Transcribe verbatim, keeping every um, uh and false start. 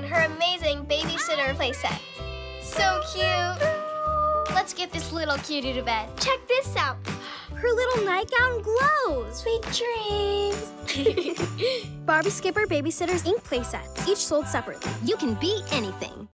her amazing babysitter playset. So cute. Let's get this little cutie to bed. Check this out. Her little nightgown glows. Sweet dreams. Barbie Skipper Babysitter's ink playsets, each sold separately. You can be anything.